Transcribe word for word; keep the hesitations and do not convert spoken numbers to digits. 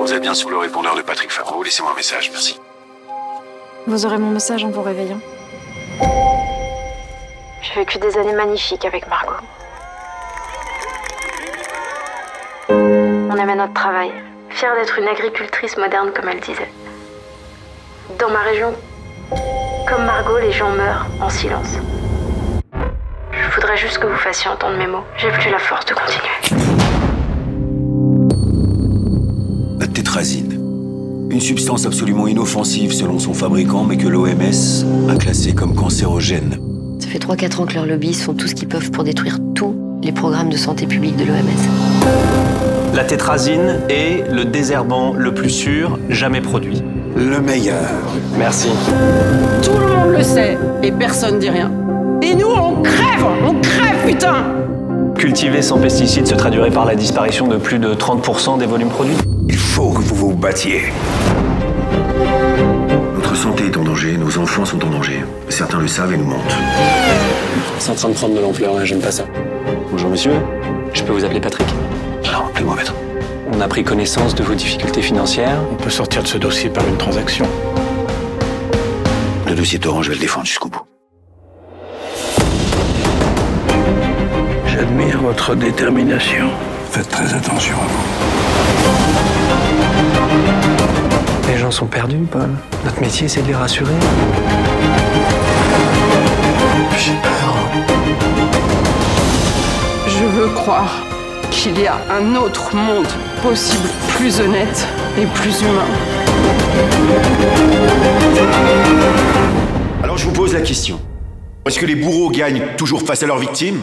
Vous êtes bien sur le répondeur de Patrick Favreau. Laissez-moi un message, merci. Vous aurez mon message en vous réveillant. J'ai vécu des années magnifiques avec Margot. On aimait notre travail, fière d'être une agricultrice moderne comme elle disait. Dans ma région, comme Margot, les gens meurent en silence. Je voudrais juste que vous fassiez entendre mes mots. J'ai plus la force de continuer. La tétrazine. Une substance absolument inoffensive selon son fabricant, mais que l'O M S a classée comme cancérogène. Ça fait trois quatre ans que leurs lobbyistes font tout ce qu'ils peuvent pour détruire tous les programmes de santé publique de l'O M S. La tétrazine est le désherbant le plus sûr jamais produit. Le meilleur. Merci. Tout le monde le sait et personne dit rien. Et nous, on crève, on crève, putain! Cultiver sans pesticides se traduirait par la disparition de plus de trente pour cent des volumes produits. Il faut que vous vous battiez. Notre santé est en danger, nos enfants sont en danger. Certains le savent et nous mentent. C'est en train de prendre de l'ampleur, là, j'aime pas ça. Bonjour monsieur, je peux vous appeler Patrick? Alors, appelez-moi maître. On a pris connaissance de vos difficultés financières. On peut sortir de ce dossier par une transaction. Le dossier Torrent, je vais le défendre jusqu'au bout. J'admire votre détermination. Faites très attention à vous. Les gens sont perdus, Paul. Notre métier, c'est de les rassurer. J'ai peur. Je veux croire qu'il y a un autre monde possible, plus honnête et plus humain. Alors je vous pose la question. Est-ce que les bourreaux gagnent toujours face à leurs victimes ?